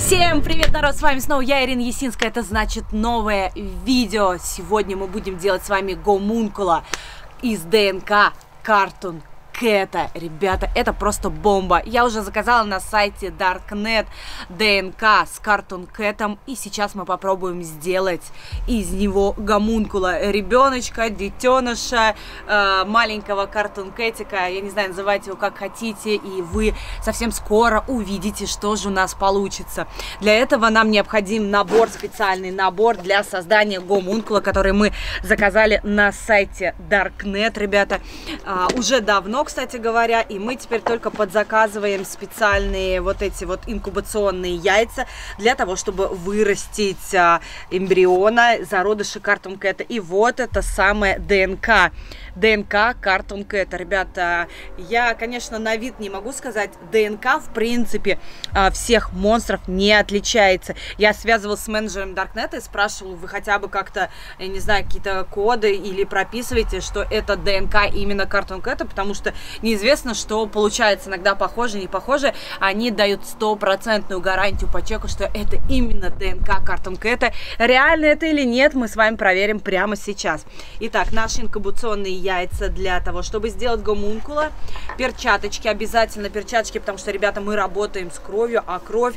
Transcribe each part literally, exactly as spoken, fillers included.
Всем привет, народ! С вами снова я, Ирина Есинская. Это значит новое видео. Сегодня мы будем делать с вами гомункула из ДНК Cartoon Cat. Ребята, это просто бомба. Я уже заказала на сайте Darknet ДНК с Cartoon Cat, и сейчас мы попробуем сделать из него гомункула, ребеночка, детеныша, э, маленького Cartoon Cat'ика. Я не знаю, называйте его как хотите, и вы совсем скоро увидите, что же у нас получится. Для этого нам необходим набор, специальный набор для создания гомункула, который мы заказали на сайте Darknet, ребята, э, уже давно, кстати говоря, и мы теперь только подзаказываем специальные вот эти вот инкубационные яйца для того, чтобы вырастить а, эмбриона, зародыши Cartoon Cat. И вот это самое ДНК. ДНК Cartoon Cat. Ребята, я, конечно, на вид не могу сказать, ДНК, в принципе, всех монстров не отличается. Я связывалась с менеджером Darknet и спрашивала, вы хотя бы как-то, я не знаю, какие-то коды или прописываете, что это ДНК именно Cartoon Cat, потому что неизвестно, что получается иногда похоже, не похоже. Они дают стопроцентную гарантию по чеку, что это именно ДНК Cartoon Cat. Реально это или нет, мы с вами проверим прямо сейчас. Итак, наши инкубационные яйца для того, чтобы сделать гомункула. Перчаточки, обязательно перчаточки, потому что, ребята, мы работаем с кровью, а кровь,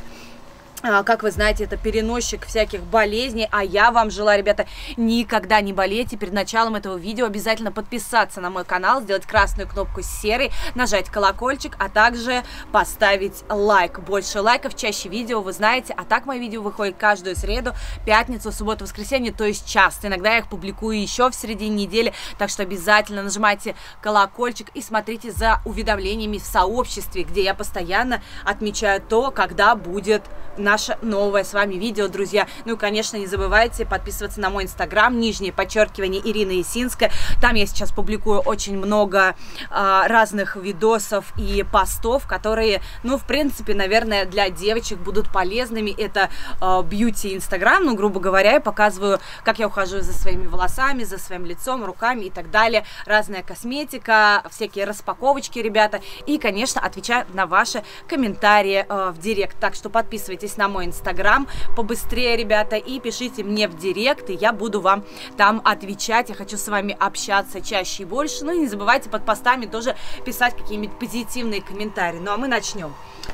как вы знаете, это переносчик всяких болезней, а я вам желаю, ребята, никогда не болеть. И перед началом этого видео обязательно подписаться на мой канал, сделать красную кнопку с серой, нажать колокольчик, а также поставить лайк. Больше лайков, чаще видео, вы знаете. А так мои видео выходят каждую среду, пятницу, субботу, воскресенье, то есть часто. Иногда я их публикую еще в середине недели, так что обязательно нажимайте колокольчик и смотрите за уведомлениями в сообществе, где я постоянно отмечаю то, когда будет наше новое с вами видео, друзья. Ну и, конечно, не забывайте подписываться на мой инстаграм, нижнее подчеркивание Ирина Есинская. Там я сейчас публикую очень много а, разных видосов и постов, которые, ну, в принципе, наверное, для девочек будут полезными. Это а, бьюти инстаграм, ну, грубо говоря, я показываю, как я ухожу за своими волосами, за своим лицом, руками и так далее. Разная косметика, всякие распаковочки, ребята. И, конечно, отвечаю на ваши комментарии а, в директ. Так что подписывайтесь на мой инстаграм побыстрее, ребята, и пишите мне в директ, и я буду вам там отвечать. Я хочу с вами общаться чаще и больше. Ну и не забывайте под постами тоже писать какие-нибудь позитивные комментарии. Ну а мы начнем.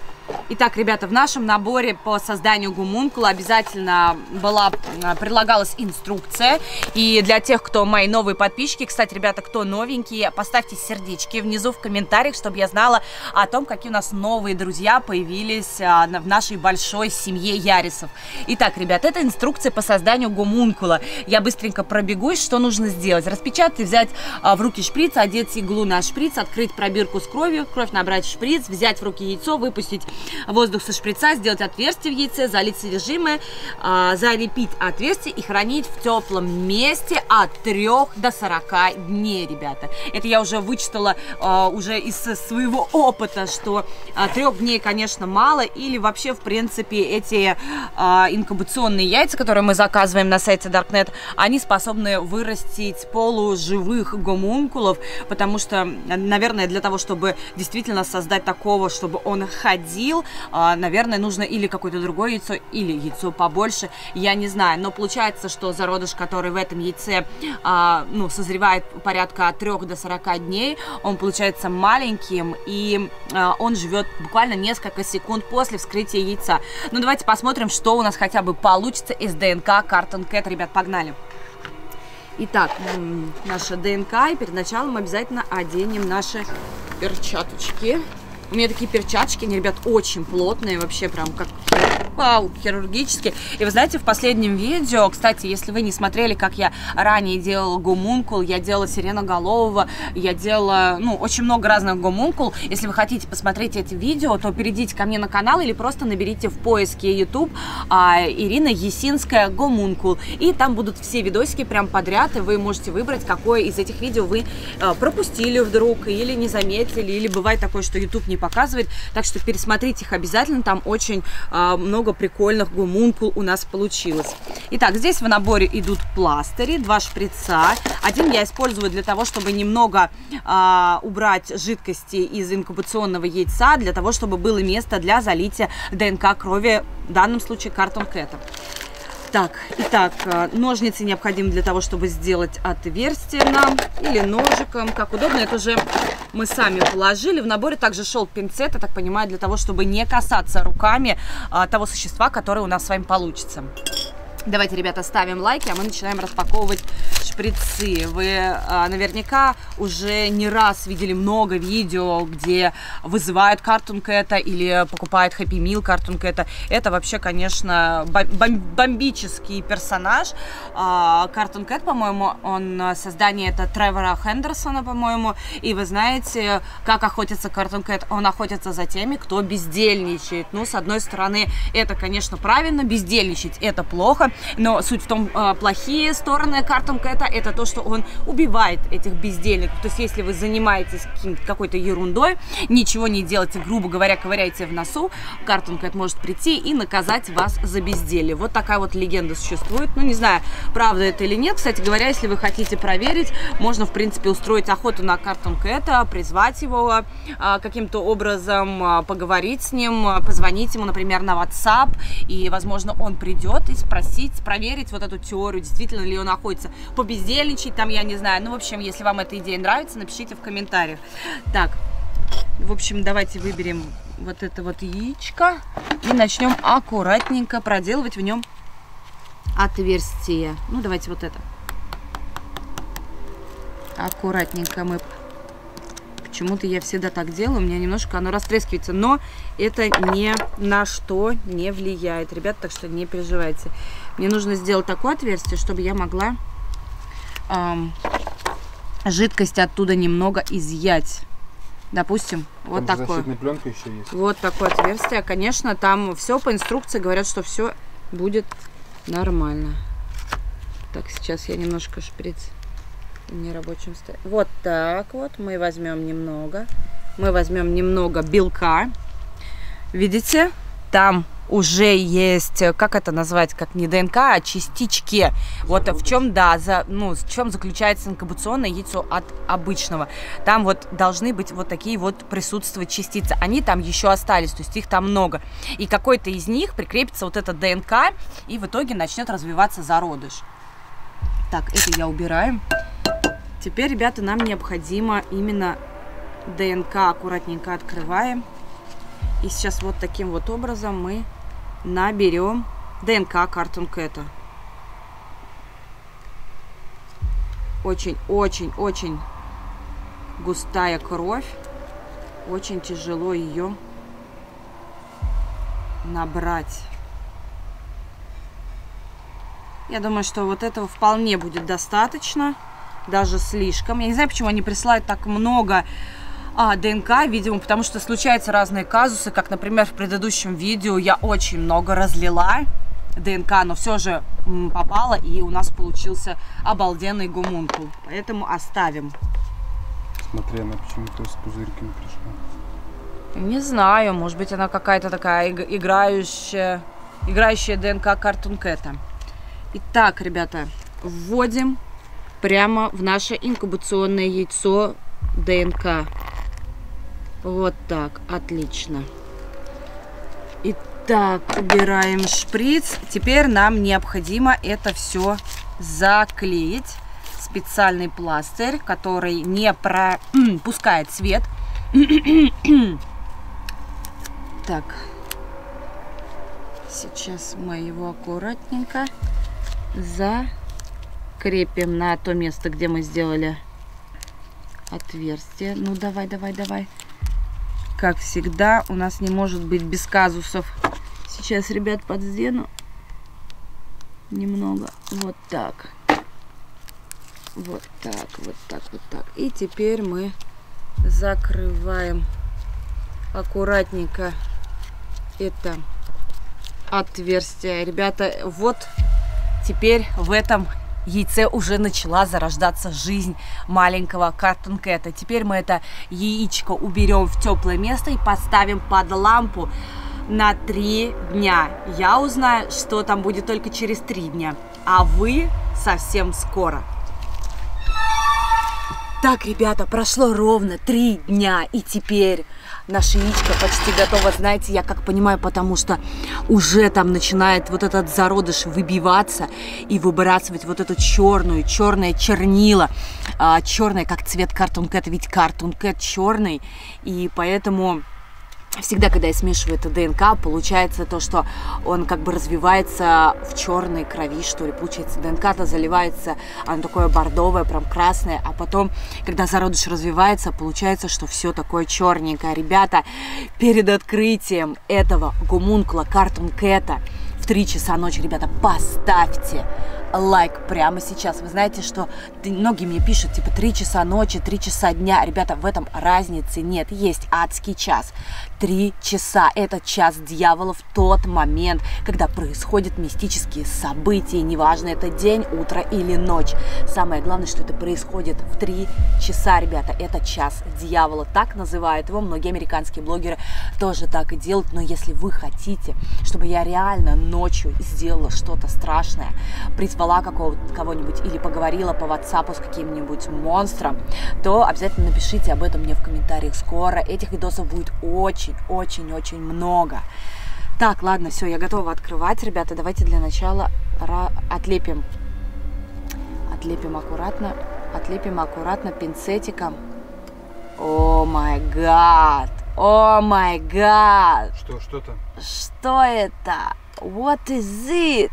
Итак, ребята, в нашем наборе по созданию гомункула обязательно была, предлагалась инструкция. И для тех, кто мои новые подписчики, кстати, ребята, кто новенькие, поставьте сердечки внизу в комментариях, чтобы я знала о том, какие у нас новые друзья появились в нашей большой семье Ярисов. Итак, ребята, это инструкция по созданию гомункула. Я быстренько пробегусь, что нужно сделать. Распечатать, взять в руки шприц, одеть иглу на шприц, открыть пробирку с кровью, кровь набрать в шприц, взять в руки яйцо, выпустить воздух со шприца, сделать отверстие в яйце, залить содержимое, э, залепить отверстие и хранить в теплом месте от трёх до сорока дней, ребята. Это я уже вычитала э, уже из своего опыта, что э, трех дней, конечно, мало, или вообще, в принципе, эти э, инкубационные яйца, которые мы заказываем на сайте Darknet, они способны вырастить полуживых гомункулов, потому что, наверное, для того, чтобы действительно создать такого, чтобы он ходил, наверное, нужно или какое-то другое яйцо, или яйцо побольше, я не знаю. Но получается, что зародыш, который в этом яйце, ну, созревает порядка от трёх до сорока дней, он получается маленьким, и он живет буквально несколько секунд после вскрытия яйца. Ну, давайте посмотрим, что у нас хотя бы получится из ДНК Cartoon Cat. Ребят, погнали! Итак, наша ДНК, и перед началом обязательно оденем наши перчаточки. У меня такие перчаточки, они, ребят, очень плотные, вообще прям как вау, хирургические. И вы знаете, в последнем видео, кстати, если вы не смотрели, как я ранее делала гомункул, я делала сиреноголового, я делала, ну, очень много разных гомункул. Если вы хотите посмотреть эти видео, то перейдите ко мне на канал или просто наберите в поиске YouTube а, Ирина Есинская гомункул. И там будут все видосики прям подряд, и вы можете выбрать, какое из этих видео вы а, пропустили вдруг, или не заметили, или бывает такое, что YouTube не показывает. Так что пересмотрите их обязательно, там очень а, много много прикольных гомункул у нас получилось. Итак, здесь в наборе идут пластыри, два шприца. Один я использую для того, чтобы немного а, убрать жидкости из инкубационного яйца, для того, чтобы было место для залития ДНК крови, в данном случае Cartoon Cat. Так, итак, ножницы необходимы для того, чтобы сделать отверстие нам, или ножиком, как удобно. Это уже мы сами положили. В наборе также шел пинцет, я так понимаю, для того, чтобы не касаться руками а, того существа, которое у нас с вами получится. Давайте, ребята, ставим лайки, а мы начинаем распаковывать шприцы. Вы а, наверняка уже не раз видели много видео, где вызывают Cartoon Cat или покупают Happy Meal Cartoon Cat. Это вообще, конечно, бом бомбический персонаж. А, Cartoon Cat, по-моему, он создание это Тревора Хендерсона, по-моему. И вы знаете, как охотится Cartoon Cat? Он охотится за теми, кто бездельничает. Ну, с одной стороны, это, конечно, правильно, бездельничать это плохо. Но суть в том, плохие стороны Cartoon Cat это то, что он убивает этих бездельников. То есть, если вы занимаетесь какой-то ерундой, ничего не делаете, грубо говоря, ковыряете в носу, Cartoon Cat может прийти и наказать вас за безделье. Вот такая вот легенда существует. Ну, не знаю, правда это или нет. Кстати говоря, если вы хотите проверить, можно, в принципе, устроить охоту на Cartoon Cat, призвать его каким-то образом, поговорить с ним, позвонить ему, например, на WhatsApp, и, возможно, он придет и спросит, проверить вот эту теорию, действительно ли он находится, побездельничать там, я не знаю. Ну, в общем, если вам эта идея нравится, напишите в комментариях. Так, в общем, давайте выберем вот это вот яичко и начнем аккуратненько проделывать в нем отверстие. Ну, давайте вот это. Аккуратненько мы... Почему-то я всегда так делаю, у меня немножко оно растрескивается, но это ни на что не влияет, ребят, так что не переживайте. Мне нужно сделать такое отверстие, чтобы я могла эм, жидкость оттуда немного изъять. Допустим, там вот такое. Пленка еще есть. Вот такое отверстие. Конечно, там все по инструкции говорят, что все будет нормально. Так, сейчас я немножко шприц в нерабочем состоянии. Вот так вот мы возьмем немного. Мы возьмем немного белка. Видите? Там уже есть, как это назвать, как не ДНК, а частички. Вот в чем, да, за, ну, в чем заключается инкубационное яйцо от обычного. Там вот должны быть вот такие вот присутствовать частицы. Они там еще остались, то есть их там много. И какой-то из них прикрепится вот эта ДНК, и в итоге начнет развиваться зародыш. Так, это я убираю. Теперь, ребята, нам необходимо именно ДНК аккуратненько открываем. И сейчас вот таким вот образом мы наберем ДНК Cartoon Cat. Очень-очень-очень густая кровь. Очень тяжело ее набрать. Я думаю, что вот этого вполне будет достаточно. Даже слишком. Я не знаю, почему они присылают так много а, ДНК, видимо, потому что случаются разные казусы, как, например, в предыдущем видео я очень много разлила ДНК, но все же м, попало, и у нас получился обалденный гомункул. Поэтому оставим. Смотри, она почему-то с пузырьками пришла. Не знаю, может быть, она какая-то такая играющая, играющая ДНК Cartoon Cat. Итак, ребята, вводим прямо в наше инкубационное яйцо ДНК. Вот так, отлично. Итак, убираем шприц. Теперь нам необходимо это все заклеить. Специальный пластырь, который не пропускает свет. Так, сейчас мы его аккуратненько за крепим на то место, где мы сделали отверстие. Ну, давай, давай, давай. Как всегда, у нас не может быть без казусов. Сейчас, ребят, подздену немного. Вот так. Вот так, вот так, вот так. И теперь мы закрываем аккуратненько это отверстие. Ребята, вот теперь в этом яйце уже начала зарождаться жизнь маленького Cartoon Cat. Теперь мы это яичко уберем в теплое место и поставим под лампу. на три дня. Я узнаю, что там будет только через три дня. А вы совсем скоро. Так, ребята, прошло ровно три дня, и теперь наша яичко почти готова. Знаете, я как понимаю, потому что уже там начинает вот этот зародыш выбиваться и выбрасывать вот эту черную, черное чернила, а, черное, как цвет Cartoon Cat, ведь Cartoon Cat черный, и поэтому... Всегда, когда я смешиваю это ДНК, получается то, что он как бы развивается в черной крови, что ли. Получается, ДНК-то заливается, оно такое бордовое, прям красное, а потом, когда зародыш развивается, получается, что все такое черненькое. Ребята, перед открытием этого гомункула Cartoon Cat в три часа ночи, ребята, поставьте лайк прямо сейчас. Вы знаете, что многие мне пишут, типа, три часа ночи, три часа дня. Ребята, в этом разницы нет. Есть адский час. Три часа. Это час дьявола в тот момент, когда происходят мистические события. Неважно, это день, утро или ночь. Самое главное, что это происходит в три часа, ребята. Это час дьявола. Так называют его. Многие американские блогеры тоже так и делают. Но если вы хотите, чтобы я реально ночью сделала что-то страшное, призвала кого-нибудь или поговорила по WhatsApp с каким-нибудь монстром, то обязательно напишите об этом мне в комментариях. Скоро этих видосов будет очень-очень-очень много. Так, ладно, все, я готова открывать. Ребята, давайте для начала отлепим. Отлепим аккуратно. Отлепим аккуратно пинцетиком. О май гад! О май гад! Что, что там? Что это? What is it?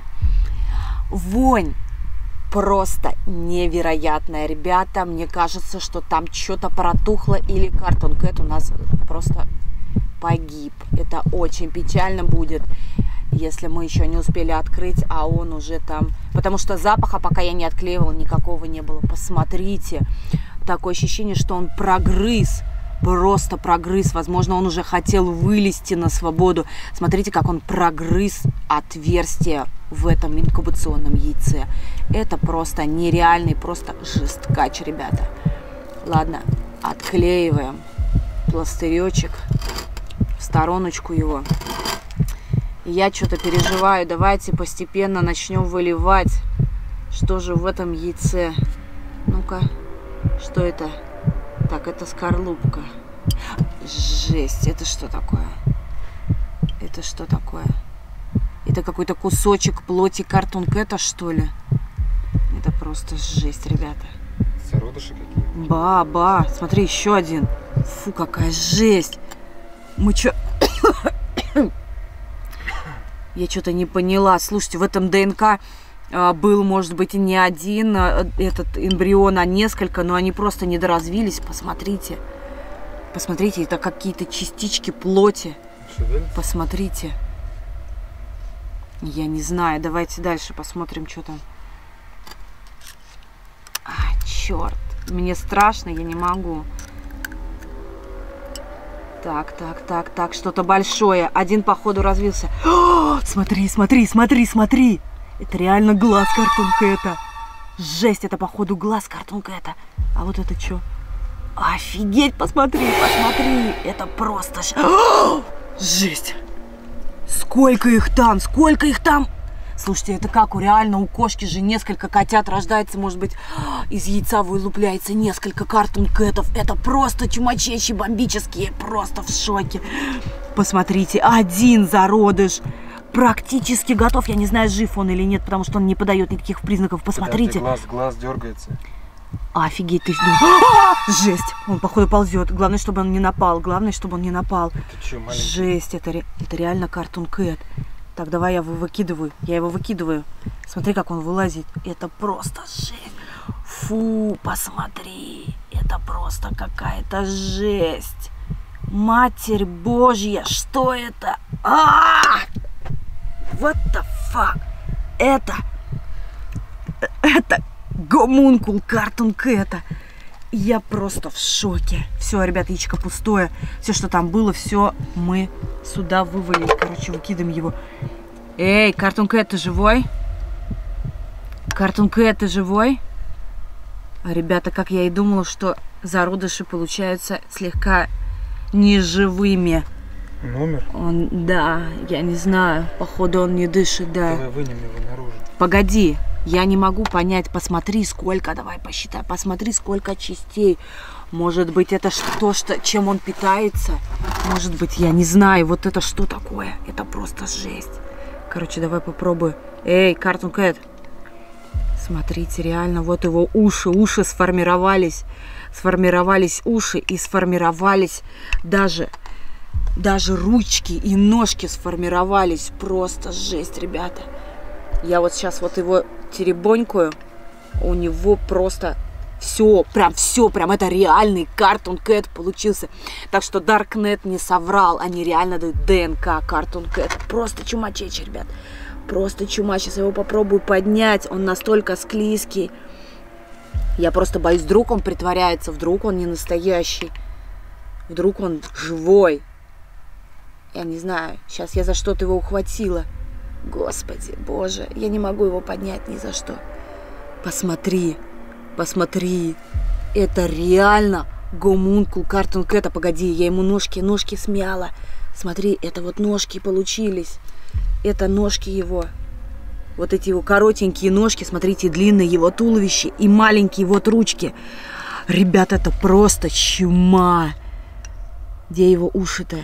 Вонь просто невероятная, ребята. Мне кажется, что там что-то протухло, или Cartoon Cat у нас просто погиб. Это очень печально будет, если мы еще не успели открыть, а он уже там... Потому что запаха, пока я не отклеивала, никакого не было. Посмотрите. Такое ощущение, что он прогрыз. Просто прогрыз. Возможно, он уже хотел вылезти на свободу. Смотрите, как он прогрыз отверстие в этом инкубационном яйце. Это просто нереальный, просто жесткач, ребята. Ладно, отклеиваем пластыречек в стороночку его. Я что-то переживаю. Давайте постепенно начнем выливать. Что же в этом яйце? Ну-ка, что это? Так, это скорлупка. Жесть, это что такое? Это что такое? Это какой-то кусочек плоти Cartoon Cat, что ли? Это просто жесть, ребята. Зародыши какие? Ба, ба, смотри, еще один. Фу, какая жесть. Мы что... Я что-то не поняла. Слушайте, в этом ДНК... был, может быть, не один этот эмбрион, а несколько, но они просто недоразвились. Посмотрите. Посмотрите, это какие-то частички плоти. Посмотрите. Я не знаю. Давайте дальше посмотрим, что там. А, черт. Мне страшно, я не могу. Так, так, так, так. Что-то большое. Один, походу, развился. О, смотри, смотри, смотри, смотри. Это реально глаз Cartoon Cat. Жесть, это походу глаз Cartoon Cat. А вот это что? Офигеть, посмотри, посмотри. Это просто... О! Жесть. Сколько их там, сколько их там. Слушайте, это как у реально у кошки же несколько котят рождается, может быть, из яйца вылупляется несколько Cartoon Cat'ов. Это просто чумачечи бомбические, просто в шоке. Посмотрите, один зародыш. Практически готов. Я не знаю, жив он или нет, потому что он не подает никаких признаков. Посмотрите. Глаз, глаз дергается. Офигеть, ты жесть. Он, походу, ползет. Главное, чтобы он не напал. Главное, чтобы он не напал. Это что, маленький? Жесть, это, ре... это реально Cartoon Cat. Так, давай я его выкидываю. Я его выкидываю. Смотри, как он вылазит. Это просто жесть. Фу, посмотри. Это просто какая-то жесть. Матерь Божья, что это? А-а-а! What the fuck? Это... Это гомункул Cartoon Cat. Я просто в шоке. Все, ребят, яичко пустое. Все, что там было, все мы сюда вывалили. Короче, выкидываем его. Эй, Cartoon Cat, ты живой? Cartoon Cat, ты живой? Ребята, как я и думала, что зародыши получаются слегка неживыми. Номер? Он, да, я не знаю. Походу он не дышит, да. Давай вынем его наружу. Погоди, я не могу понять. Посмотри, сколько, давай посчитай. Посмотри, сколько частей. Может быть, это то, что, чем он питается? Может быть, я не знаю. Вот это что такое? Это просто жесть. Короче, давай попробую. Эй, Cartoon Cat. Смотрите, реально, вот его уши. Уши сформировались. Сформировались уши и сформировались даже... Даже ручки и ножки сформировались. Просто жесть, ребята. Я вот сейчас вот его теребонькаю. У него просто все, прям все, прям это реальный Cartoon Cat получился. Так что Darknet не соврал. Они реально дают ДНК Cartoon Cat. Просто чумачечь, ребят. Просто чума. Сейчас я его попробую поднять. Он настолько склизкий. Я просто боюсь, вдруг он притворяется. Вдруг он не настоящий. Вдруг он живой. Я не знаю, сейчас я за что-то его ухватила. Господи, боже, я не могу его поднять ни за что. Посмотри, посмотри. Это реально гомункул Cartoon Cat. Погоди, я ему ножки, ножки смяла. Смотри, это вот ножки получились. Это ножки его. Вот эти его коротенькие ножки, смотрите, длинное его туловище и маленькие вот ручки. Ребята, это просто чума. Где его уши-то?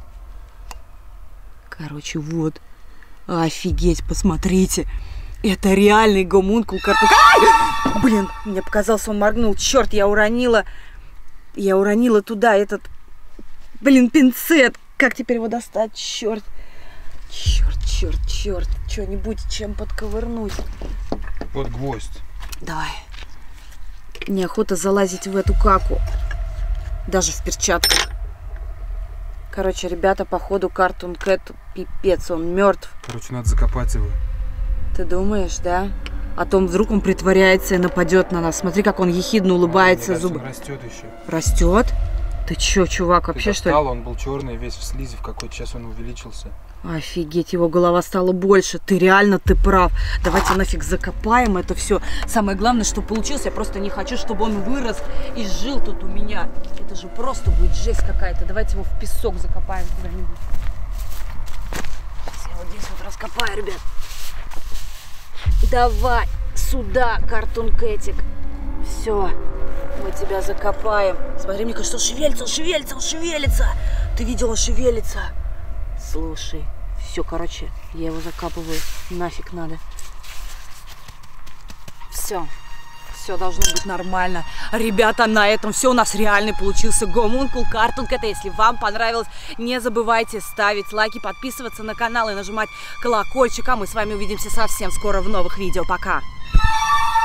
Короче, вот. Офигеть, посмотрите. Это реальный гомункул Cartoon Cat. Блин, мне показалось, он моргнул. Черт, я уронила. Я уронила туда этот, блин, пинцет. Как теперь его достать? Черт. Черт, черт, черт. Что-нибудь, чем подковырнуть. Вот гвоздь. Давай. Неохота залазить в эту каку. Даже в перчатках. Короче, ребята, походу Cartoon Cat пипец, он мертв. Короче, надо закопать его. Ты думаешь, да? А то вдруг он притворяется и нападет на нас. Смотри, как он ехидно улыбается. Мне зубы. кажется, он растет еще. Растет? Ты чё, чувак, вообще Ты что ли? Он был черный, весь в слизи в какой-то, сейчас он увеличился. Офигеть, его голова стала больше. Ты реально, ты прав. Давайте нафиг закопаем это все. Самое главное, что получилось, я просто не хочу, чтобы он вырос и жил тут у меня. Это же просто будет жесть какая-то. Давайте его в песок закопаем куда-нибудь. Сейчас я вот здесь вот раскопаю, ребят. Давай сюда, Cartoon Catик. Все, мы тебя закопаем. Смотри, мне кажется, он шевелится, он шевелится, он шевелится. Ты видел, он шевелится. Слушай, все, короче, я его закапываю. Нафиг надо. Все. Все должно быть нормально. Ребята, на этом все. У нас реально получился гомункул Cartoon Cat. Если вам понравилось, не забывайте ставить лайки, подписываться на канал и нажимать колокольчик. А мы с вами увидимся совсем скоро в новых видео. Пока!